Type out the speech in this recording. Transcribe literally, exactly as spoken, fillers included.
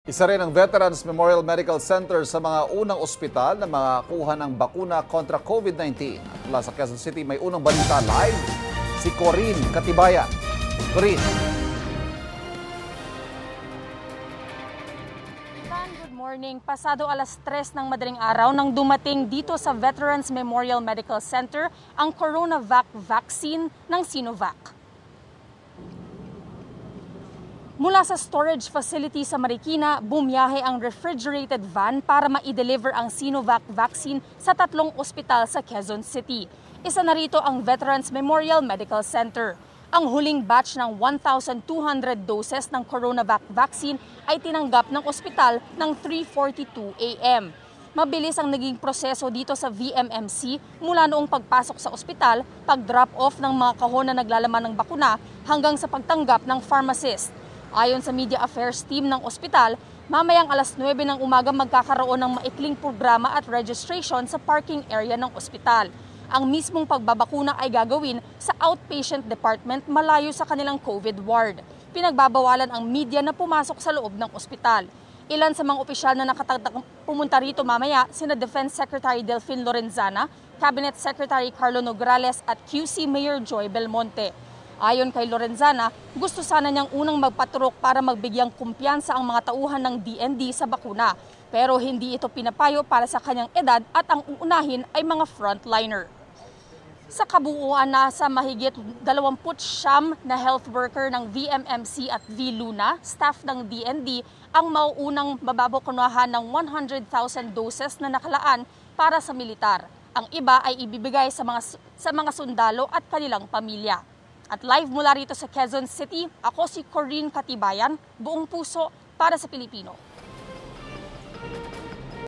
Isa rin ang Veterans Memorial Medical Center sa mga unang ospital na makakuha ng bakuna kontra COVID nineteen. At mula sa Quezon City, may unang balita live si Corinne Katibayan. Corinne. Good morning. Pasado alas tres ng madaling araw nang dumating dito sa Veterans Memorial Medical Center ang Coronavac vaccine ng Sinovac. Mula sa storage facility sa Marikina, bumiyahe ang refrigerated van para ma-deliver ang Sinovac vaccine sa tatlong ospital sa Quezon City. Isa na rito ang Veterans Memorial Medical Center. Ang huling batch ng one thousand two hundred doses ng Coronavac vaccine ay tinanggap ng ospital ng three forty-two a m Mabilis ang naging proseso dito sa V M M C mula noong pagpasok sa ospital, pag-drop off ng mga kahon na naglalaman ng bakuna hanggang sa pagtanggap ng pharmacist. Ayon sa Media Affairs team ng ospital, mamayang alas nuwebe ng umaga magkakaroon ng maikling programa at registration sa parking area ng ospital. Ang mismong pagbabakuna ay gagawin sa outpatient department malayo sa kanilang COVID ward. Pinagbabawalan ang media na pumasok sa loob ng ospital. Ilan sa mga opisyal na nakatagdak pumunta rito mamaya sina Defense Secretary Delfin Lorenzana, Cabinet Secretary Carlo Nograles at Q C Mayor Joy Belmonte. Ayon kay Lorenzana, gusto sana niyang unang magpaturok para magbigyang kumpiyansa ang mga tauhan ng D N D sa bakuna. Pero hindi ito pinapayo para sa kanyang edad at ang uunahin ay mga frontliner. Sa kabuuan, nasa mahigit dalawampu't siyam na health worker ng V M M C at V Luna, staff ng D N D, ang mauunang mababakunahan ng one hundred thousand doses na nakalaan para sa militar. Ang iba ay ibibigay sa mga, sa mga sundalo at kanilang pamilya. At live mula rito sa Quezon City, ako si Corinne Katibayan, buong puso para sa Pilipino.